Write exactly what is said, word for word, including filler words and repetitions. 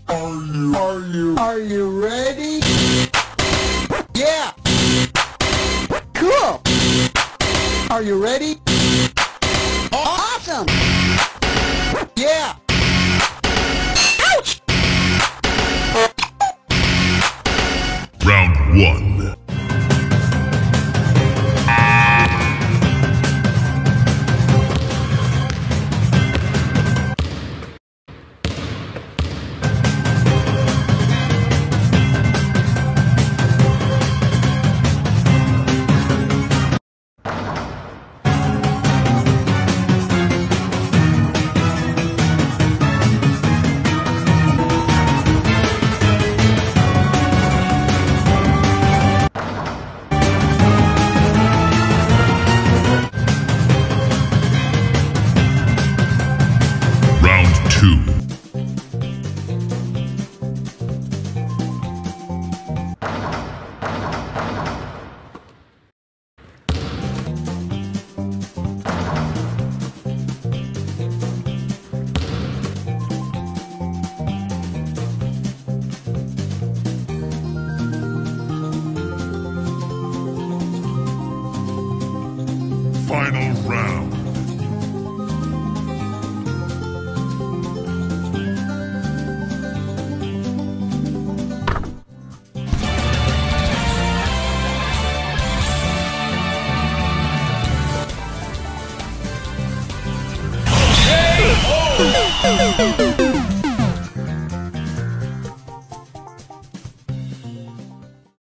Are you, are you, are you ready? Yeah! Cool! Are you ready? Awesome! Yeah! Ouch! Round one. Two. Final round.